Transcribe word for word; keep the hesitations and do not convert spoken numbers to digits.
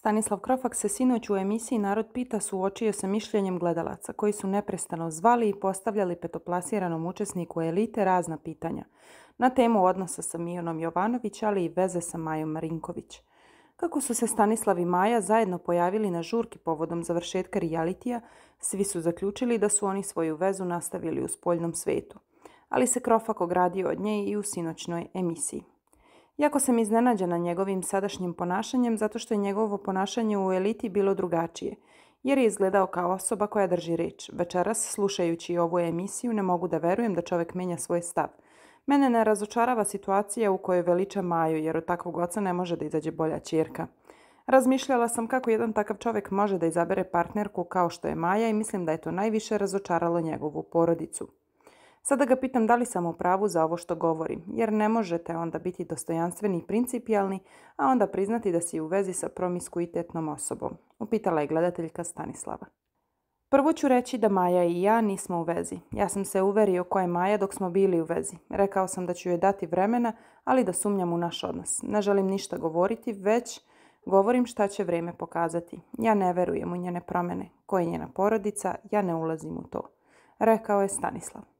Stanislav Krofak se sinoć u emisiji Narod pita suočio sa mišljenjem gledalaca koji su neprestano zvali i postavljali petoplasiranom učesniku Elite razna pitanja na temu odnosa sa Milanom Jovanović, ali i veze sa Majom Marinković. Kako su se Stanislav i Maja zajedno pojavili na žurki povodom završetka realitija, svi su zaključili da su oni svoju vezu nastavili u spoljnom svetu, ali se Krofak ogradio od nje i u sinoćnoj emisiji. Jako sam iznenađena njegovim sadašnjim ponašanjem zato što je njegovo ponašanje u Eliti bilo drugačije, jer je izgledao kao osoba koja drži reč. Večeras, slušajući ovu emisiju, ne mogu da verujem da čovjek menja svoj stav. Mene ne razočarava situacija u kojoj veliča Maju, jer od takvog oca ne može da izađe bolja ćerka. Razmišljala sam kako jedan takav čovjek može da izabere partnerku kao što je Maja i mislim da je to najviše razočaralo njegovu porodicu. Sada ga pitam da li sam u pravu za ovo što govorim, jer ne možete onda biti dostojanstveni i principijalni, a onda priznati da si u vezi sa promiskuitetnom osobom, upitala je gledateljka Stanislava. Prvo ću reći da Maja i ja nismo u vezi. Ja sam se uverio ko je Maja dok smo bili u vezi. Rekao sam da ću joj dati vremena, ali da sumnjam u naš odnos. Ne želim ništa govoriti, već govorim šta će vrijeme pokazati. Ja ne verujem u njene promjene. Ko je njena porodica, ja ne ulazim u to, rekao je Stanislav.